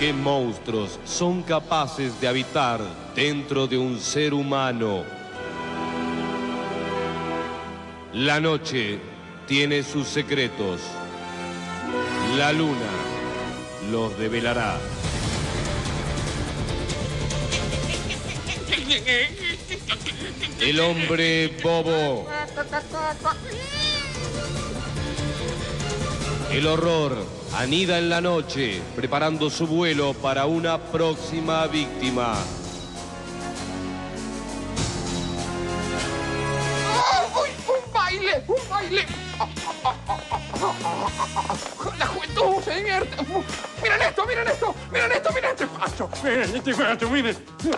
¿Qué monstruos son capaces de habitar dentro de un ser humano? La noche tiene sus secretos. La luna los develará. El hombre bobo. El horror anida en la noche, preparando su vuelo para una próxima víctima. ¡Un baile! ¡Un baile! La juventud se divierte. ¡Miren esto! ¡Miren esto! ¡Miren esto! ¡Miren este facho! ¡Miren este facho! ¡Miren!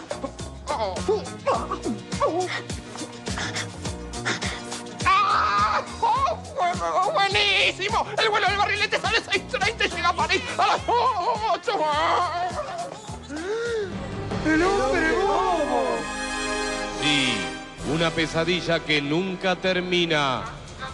¡Buenísimo! El vuelo del barrilete sale a 6:30 y llega a París a las 8. ¡El hombre bobo! Sí, una pesadilla que nunca termina.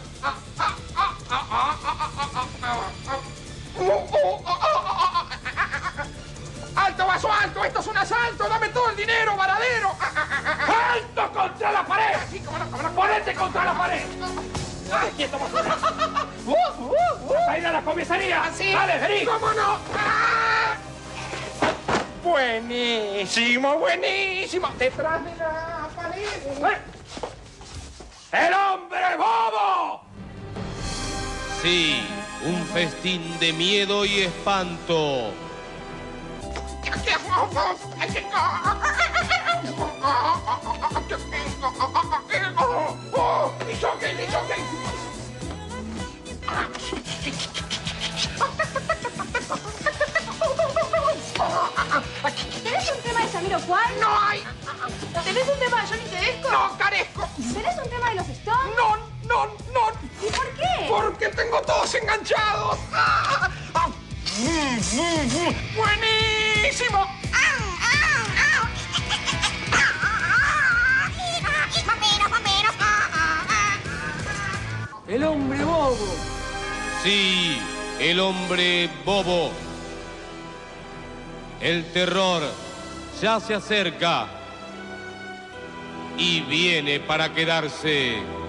¡Alto, vaso alto! ¡Esto es un asalto! ¡Dame todo el dinero, varadero! ¡Alto contra la pared! Sí, cómo no. ¡Ponete contra la pared! ¡Ay, quieto, basura! ¡Vas a ir a la comisaría! ¡Sí! ¡Dale, vení! ¡Cómo no! ¡Buenísimo, buenísimo! ¡Detrás de la pared! ¡El hombre bobo! Sí, un festín de miedo y espanto. ¿Tenés un tema de Jamiroquai? ¡No hay! ¿Tenés un tema de Johnny Tedesco? ¡No, carezco! ¿Tenés un tema de los Stones? ¡No! ¿Y por qué? Porque tengo todos enganchados. ¡Buenísimo! El hombre bobo. Sí, el hombre bobo. El terror ya se acerca y viene para quedarse.